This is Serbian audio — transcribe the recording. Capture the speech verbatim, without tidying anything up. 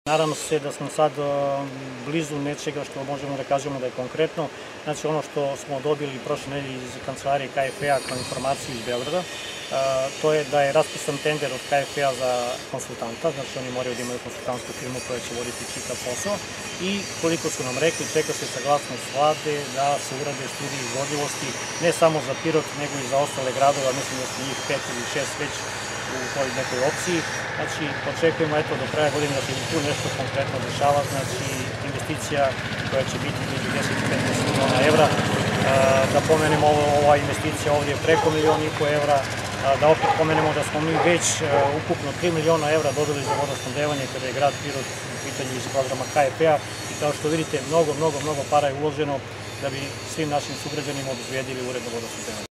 Naravno se da smo sad blizu nečega što možemo da kažemo da je konkretno. Znači ono što smo dobili prošle nedelje iz kancelarije K F A kao informaciju iz Beograda, to je da je raspisan tender od K F A za konsultanta, znači oni moraju da imaju konsultantsku firmu koja će voditi čitav posao i koliko su nam rekli, čeka se saglasnost vlade da se urade studije izvodljivosti ne samo za Pirot, nego i za ostale gradove, mislim da su njih pet ili šest već u toj nekoj opciji. Znači, očekujemo eto do kraja godine da se tu nešto konkretno dešava, znači investicija koja će biti između deset i petnaest miliona evra. Da pomenemo, ova investicija ovdje je preko milion i po evra, da opet pomenemo da smo mi već ukupno tri miliona evra dobili za vodosnabdevanje kada je grad Pirot u pitanju iz programa K F A i kao što vidite, mnogo, mnogo, mnogo para je uloženo da bi svim našim sugrađanima obezbedili uredno vodosnabdevanje.